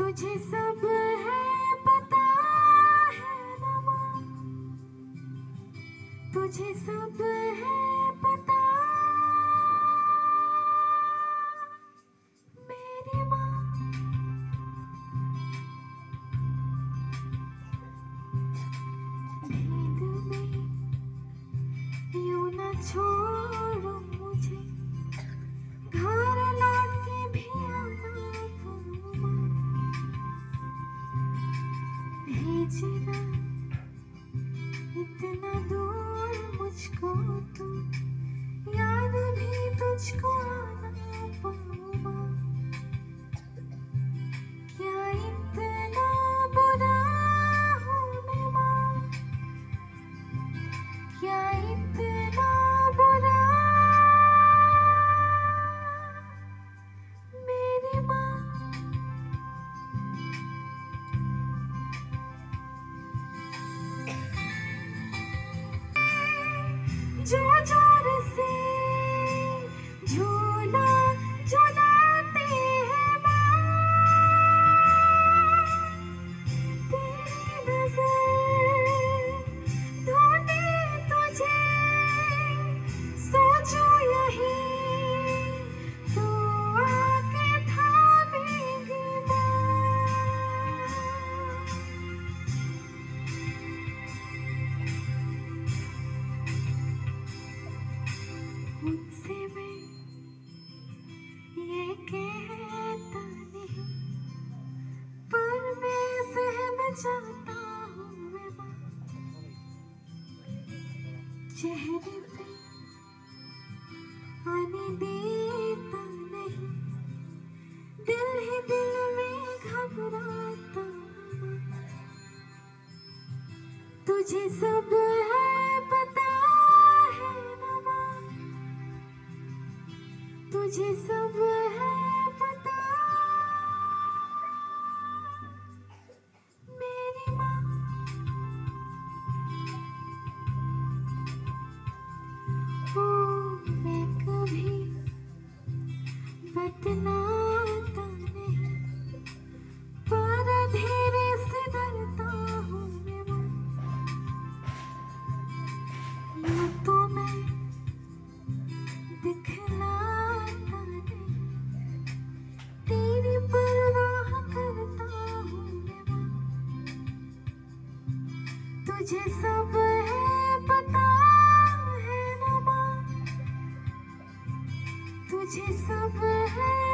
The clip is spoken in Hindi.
तुझे सब है पता है ना माँ, तुझे सब है पता मेरी माँ। नींद में यूं न छोड़ो मुझे, घर लौट के भी आना माँ। भेजना इतना दूर मुझको तो, याद भी तुझको आना माँ। क्या इतना बुरा हूँ मैं माँ, क्या इतना बुरा मेरी माँ। जो जोर से झूला झुलाते हैं माँ, तेरी नजर ढूंढे तुझे, सोचूं यही तू आके थामेगी माँ। मुझसे मैं ये कहता नहीं, पर मैं सहम जाता हूँ मैं माँ। चेहरे पे आने देता नहीं, दिल ही दिल में घबराता हूँ माँ। तुझे सब है पता है ना माँ, तुझे सब है पता मेरी माँ। ओ मैं कभी बतलाता नहीं, पर धीरे से डरता हूँ मैं माँ। यूं तो मैं दिखलाता नहीं, तेरी परवाह करता हूँ मैं माँ। तुझे सब है पता है ना माँ, तुझे सब है